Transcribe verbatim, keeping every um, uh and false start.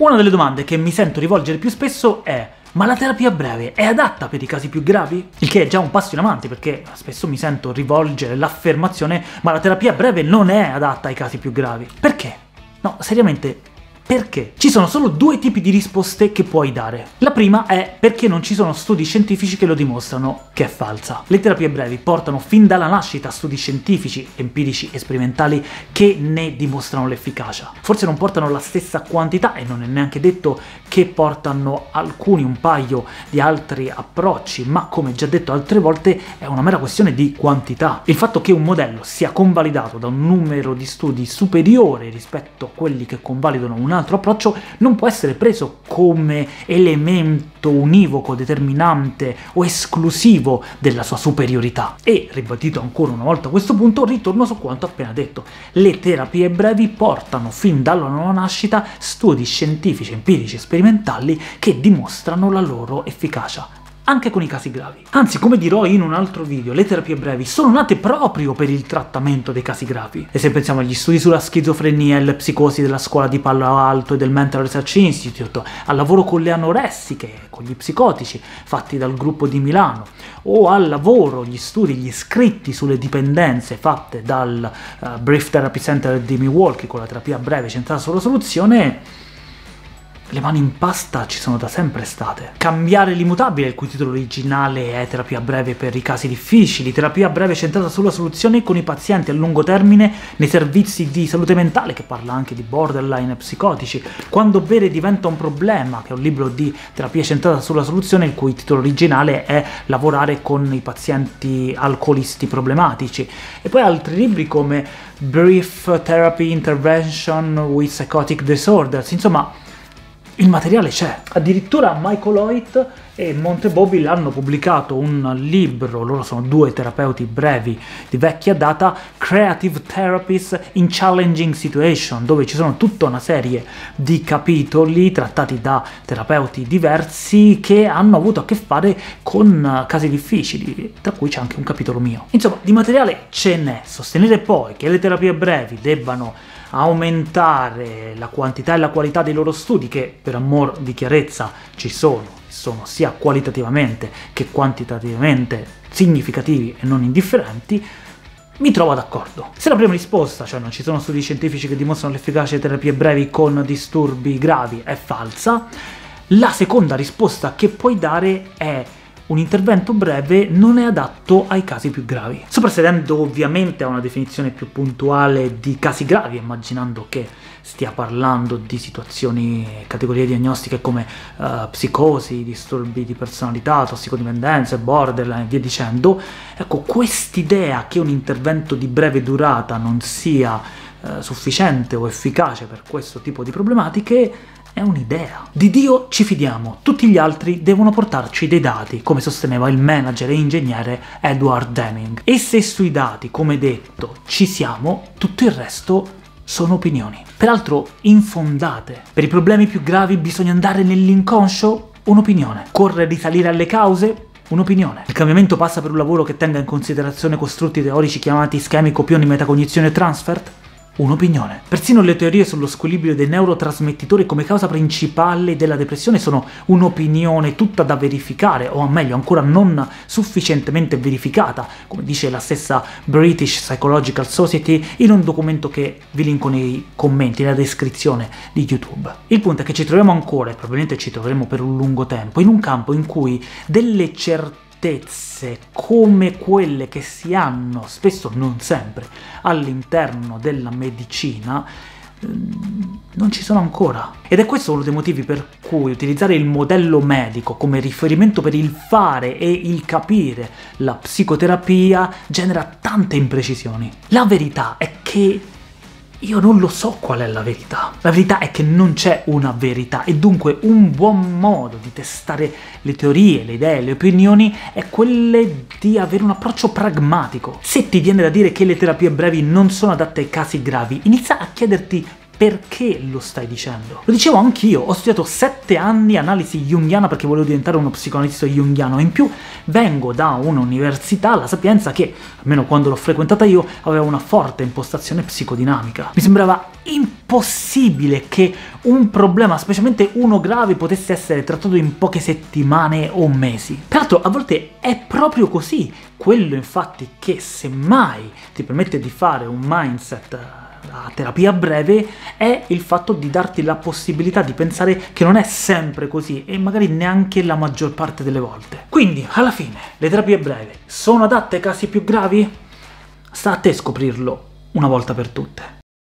Una delle domande che mi sento rivolgere più spesso è: ma la terapia breve è adatta per i casi più gravi? Il che è già un passo in avanti, perché spesso mi sento rivolgere l'affermazione: ma la terapia breve non è adatta ai casi più gravi. Perché? No, seriamente, perché? Ci sono solo due tipi di risposte che puoi dare. La prima è perché non ci sono studi scientifici che lo dimostrano, che è falsa. Le terapie brevi portano fin dalla nascita studi scientifici, empirici e sperimentali che ne dimostrano l'efficacia. Forse non portano la stessa quantità e non è neanche detto che portano alcuni, un paio di altri approcci, ma come già detto altre volte è una mera questione di quantità. Il fatto che un modello sia convalidato da un numero di studi superiore rispetto a quelli che convalidano un altro approccio non può essere preso come elemento univoco, determinante o esclusivo della sua superiorità. E, ribadito ancora una volta a questo punto, ritorno su quanto appena detto. Le terapie brevi portano fin dalla loro nascita studi scientifici, empirici e sperimentali che dimostrano la loro efficacia, anche con i casi gravi. Anzi, come dirò in un altro video, le terapie brevi sono nate proprio per il trattamento dei casi gravi. E se pensiamo agli studi sulla schizofrenia e le psicosi della scuola di Palo Alto e del Mental Research Institute, al lavoro con le anoressiche, con gli psicotici, fatti dal gruppo di Milano, o al lavoro, gli studi, gli scritti sulle dipendenze fatte dal uh, Brief Therapy Center di Milwaukee con la terapia breve centrata sulla soluzione, le mani in pasta ci sono da sempre state. Cambiare l'immutabile, il cui titolo originale è Terapia breve per i casi difficili, terapia breve centrata sulla soluzione con i pazienti a lungo termine nei servizi di salute mentale, che parla anche di borderline e psicotici. Quando bere diventa un problema, che è un libro di terapia centrata sulla soluzione, il cui titolo originale è Lavorare con i pazienti alcolisti problematici. E poi altri libri come Brief Therapy Intervention with Psychotic Disorders. Insomma, il materiale c'è. Addirittura Michael Hoyt e Monte Bobbil hanno pubblicato un libro, loro sono due terapeuti brevi di vecchia data, Creative Therapies in Challenging Situation, dove ci sono tutta una serie di capitoli trattati da terapeuti diversi che hanno avuto a che fare con casi difficili, tra cui c'è anche un capitolo mio. Insomma, di materiale ce n'è. Sostenere poi che le terapie brevi debbano aumentare la quantità e la qualità dei loro studi, che per amor di chiarezza ci sono, sono sia qualitativamente che quantitativamente significativi e non indifferenti, mi trovo d'accordo. Se la prima risposta, cioè non ci sono studi scientifici che dimostrano l'efficacia di terapie brevi con disturbi gravi, è falsa, la seconda risposta che puoi dare è: un intervento breve non è adatto ai casi più gravi. Soprassedendo ovviamente a una definizione più puntuale di casi gravi, immaginando che stia parlando di situazioni, categorie diagnostiche come uh, psicosi, disturbi di personalità, tossicodipendenze, borderline e via dicendo, ecco, quest'idea che un intervento di breve durata non sia uh, sufficiente o efficace per questo tipo di problematiche è un'idea. Di Dio ci fidiamo, tutti gli altri devono portarci dei dati, come sosteneva il manager e ingegnere Edward Deming. E se sui dati, come detto, ci siamo, tutto il resto sono opinioni. Peraltro infondate. Per i problemi più gravi bisogna andare nell'inconscio? Un'opinione. Occorre risalire alle cause? Un'opinione. Il cambiamento passa per un lavoro che tenga in considerazione costrutti teorici chiamati schemi, copioni, metacognizione e transfer? Un'opinione. Persino le teorie sullo squilibrio dei neurotrasmettitori come causa principale della depressione sono un'opinione tutta da verificare, o meglio ancora non sufficientemente verificata, come dice la stessa British Psychological Society in un documento che vi linko nei commenti, nella descrizione di YouTube. Il punto è che ci troviamo ancora, e probabilmente ci troveremo per un lungo tempo, in un campo in cui delle certezze come quelle che si hanno, spesso non sempre, all'interno della medicina non ci sono ancora. Ed è questo uno dei motivi per cui utilizzare il modello medico come riferimento per il fare e il capire la psicoterapia genera tante imprecisioni. La verità è che io non lo so qual è la verità. La verità è che non c'è una verità e dunque un buon modo di testare le teorie, le idee, le opinioni è quelle di avere un approccio pragmatico. Se ti viene da dire che le terapie brevi non sono adatte ai casi gravi, inizia a chiederti perché lo stai dicendo. Lo dicevo anch'io, ho studiato sette anni analisi junghiana perché volevo diventare uno psicoanalista junghiano, in più vengo da un'università, la Sapienza, che, almeno quando l'ho frequentata io, aveva una forte impostazione psicodinamica. Mi sembrava impossibile che un problema, specialmente uno grave, potesse essere trattato in poche settimane o mesi. Peraltro a volte è proprio così, quello infatti che semmai ti permette di fare un mindset a terapia breve è il fatto di darti la possibilità di pensare che non è sempre così e magari neanche la maggior parte delle volte. Quindi, alla fine, le terapie brevi sono adatte ai casi più gravi? Sta a te scoprirlo una volta per tutte.